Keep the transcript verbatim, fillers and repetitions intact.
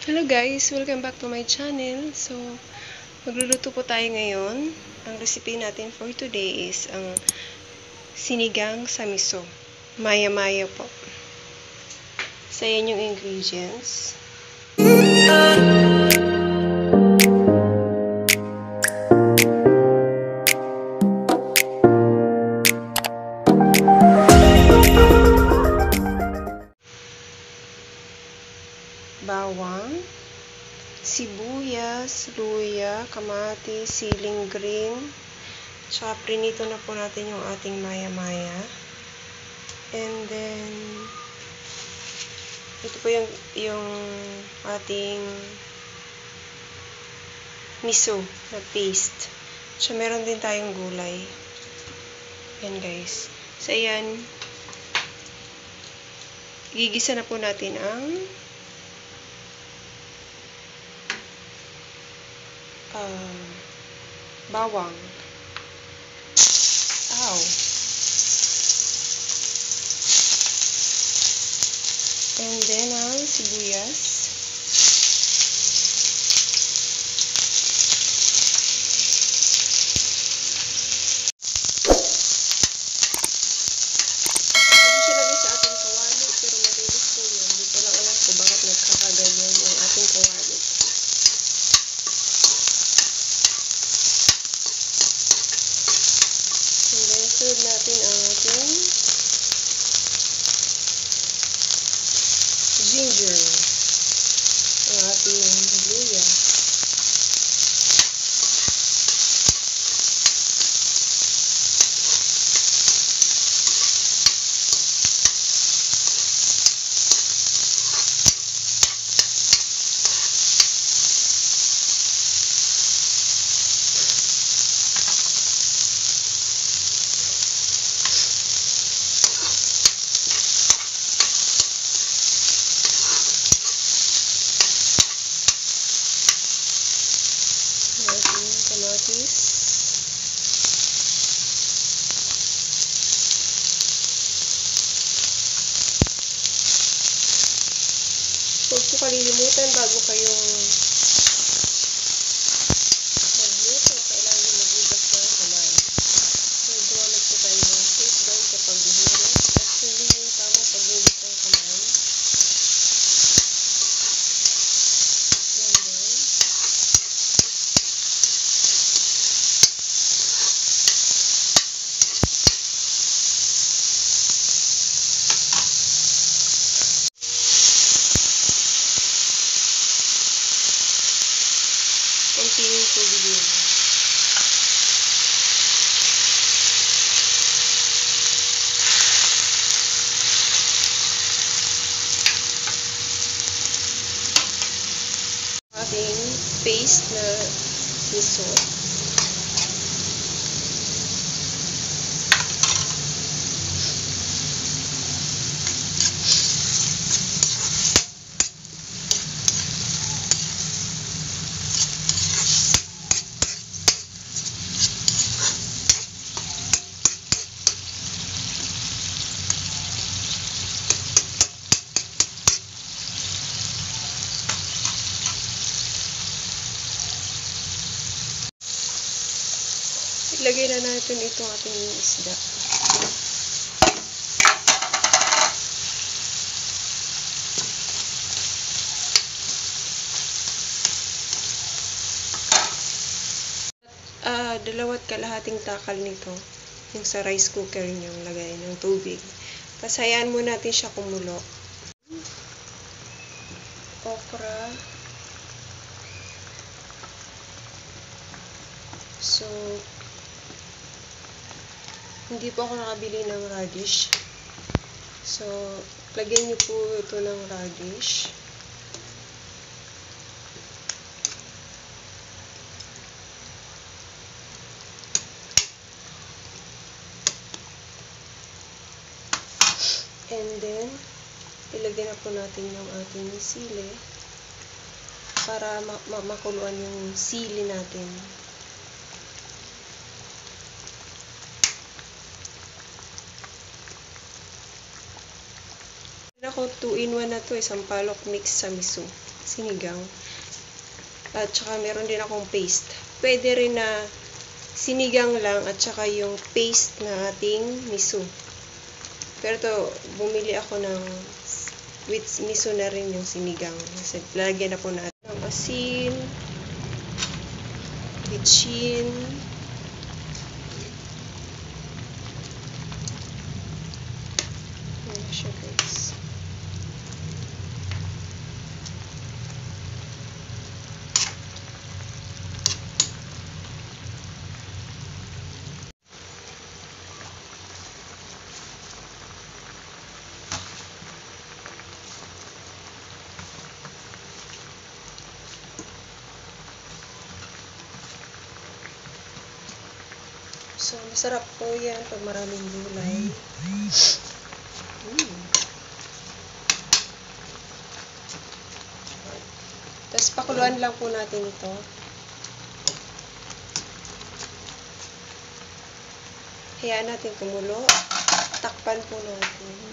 Hello guys! Welcome back to my channel. So, magluluto po tayo ngayon. Ang recipe natin for today is ang sinigang sa miso. Maya-maya po. So, yan yung ingredients. Bawang, sibuyas, luya, kamatis, siling green, tsaka prinito na po natin yung ating maya-maya. And then, ito po yung, yung ating miso na paste. So, meron din tayong gulay. Yan guys. So, ayan. Gigisa na po natin ang Uh, bawang. Ow. And then ang sibuyas. Pwede siya lagay sa ating kawali, pero mabilis po yun. Hindi ko lang alam kung bakit nagkakaganyan yung ating kawali. Sunod natin ang ating ginger, ang ating luya, kamatis, huwag po kalilimutan bago kayong magluto, kailangan nyo magugas ng kamay. So, gumamit po tayo ng safeguard sa paghuhugas at hindi yung tamang paghugas ng kamay. Konting tubig yun. Ating paste na miso. Ilagay na natin itong ating isda. Uh, dalawat kalahating takal nito. Yung sa rice cooker nyo, lagay ng tubig. Tapos hayaan mo natin siya kumulo. Okra. So, hindi po ako nakabili ng radish. So, lagyan niyo po ito ng radish. And then, ilagyan na po natin yung ating sili para ma ma makuluan yung sili natin. ako two in one na to, isang palok mix sa miso, sinigang. At saka meron din akong paste. Pwede rin na sinigang lang at saka yung paste na ating miso. Pero to, bumili ako ng with miso na rin yung sinigang. Kasi lalagyan na po natin ng asin, bitchin, ayan siya guys. So, masarap po yan pag maraming gulay. Mm. Tapos, pakuluan lang po natin ito. Hayaan natin kumulo. Takpan po natin.